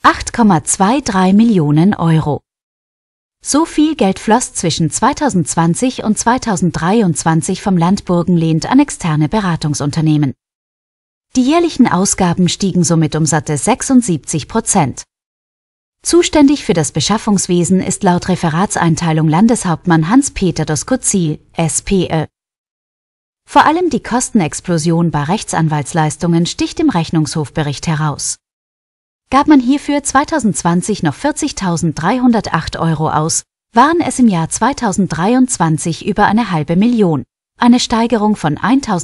8,23 Millionen Euro. So viel Geld floss zwischen 2020 und 2023 vom Land Burgenland an externe Beratungsunternehmen. Die jährlichen Ausgaben stiegen somit um satte 76%. Zuständig für das Beschaffungswesen ist laut Referatseinteilung Landeshauptmann Hans-Peter Doskozil, SPÖ. Vor allem die Kostenexplosion bei Rechtsanwaltsleistungen sticht im Rechnungshofbericht heraus. Gab man hierfür 2020 noch 40.308 Euro aus, waren es im Jahr 2023 über eine halbe Million, eine Steigerung von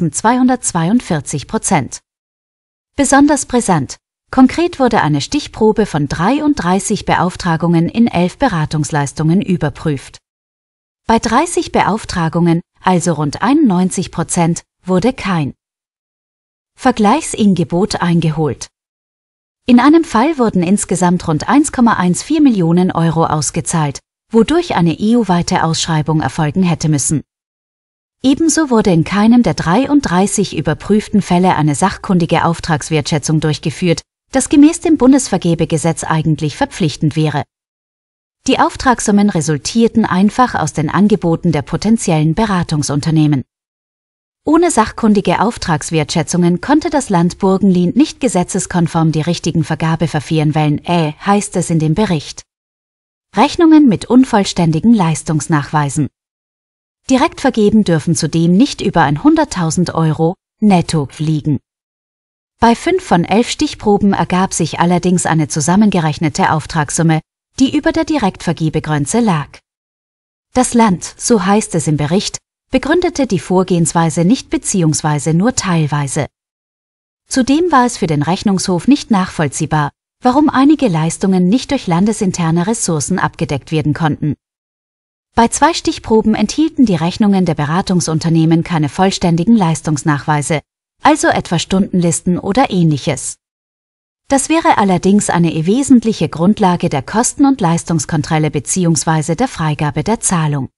1.242%. Besonders brisant: konkret wurde eine Stichprobe von 33 Beauftragungen in 11 Beratungsleistungen überprüft. Bei 30 Beauftragungen, also rund 91%, wurde kein Vergleichsingebot eingeholt. In einem Fall wurden insgesamt rund 1,14 Millionen Euro ausgezahlt, wodurch eine EU-weite Ausschreibung erfolgen hätte müssen. Ebenso wurde in keinem der 33 überprüften Fälle eine sachkundige Auftragswertschätzung durchgeführt, das gemäß dem Bundesvergabegesetz eigentlich verpflichtend wäre. Die Auftragssummen resultierten einfach aus den Angeboten der potenziellen Beratungsunternehmen. Ohne sachkundige Auftragswertschätzungen konnte das Land Burgenland nicht gesetzeskonform die richtigen Vergabeverfahren wählen, heißt es in dem Bericht. Rechnungen mit unvollständigen Leistungsnachweisen. Direkt vergeben dürfen zudem nicht über 100.000 Euro netto liegen. Bei 5 von 11 Stichproben ergab sich allerdings eine zusammengerechnete Auftragssumme, die über der Direktvergebegrenze lag. Das Land, so heißt es im Bericht, begründete die Vorgehensweise nicht bzw. nur teilweise. Zudem war es für den Rechnungshof nicht nachvollziehbar, warum einige Leistungen nicht durch landesinterne Ressourcen abgedeckt werden konnten. Bei 2 Stichproben enthielten die Rechnungen der Beratungsunternehmen keine vollständigen Leistungsnachweise, also etwa Stundenlisten oder Ähnliches. Das wäre allerdings eine wesentliche Grundlage der Kosten- und Leistungskontrolle bzw. der Freigabe der Zahlung.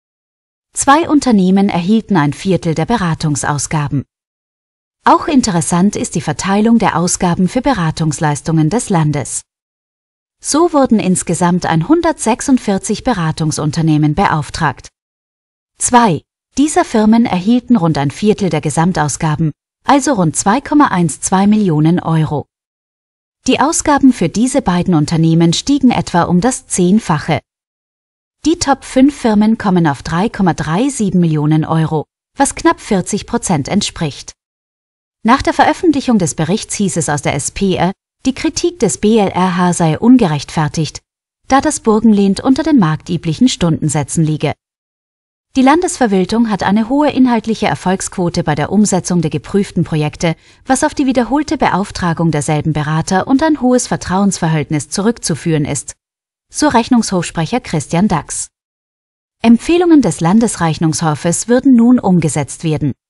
2 Unternehmen erhielten ein Viertel der Beratungsausgaben. Auch interessant ist die Verteilung der Ausgaben für Beratungsleistungen des Landes. So wurden insgesamt 146 Beratungsunternehmen beauftragt. 2 dieser Firmen erhielten rund ein Viertel der Gesamtausgaben, also rund 2,12 Millionen Euro. Die Ausgaben für diese beiden Unternehmen stiegen etwa um das 10-fache. Die Top 5 Firmen kommen auf 3,37 Millionen Euro, was knapp 40% entspricht. Nach der Veröffentlichung des Berichts hieß es aus der SPÖ, die Kritik des BLRH sei ungerechtfertigt, da das Burgenland unter den marktüblichen Stundensätzen liege. Die Landesverwaltung hat eine hohe inhaltliche Erfolgsquote bei der Umsetzung der geprüften Projekte, was auf die wiederholte Beauftragung derselben Berater und ein hohes Vertrauensverhältnis zurückzuführen ist, so Rechnungshofsprecher Christian Dachs. Empfehlungen des Landesrechnungshofes würden nun umgesetzt werden.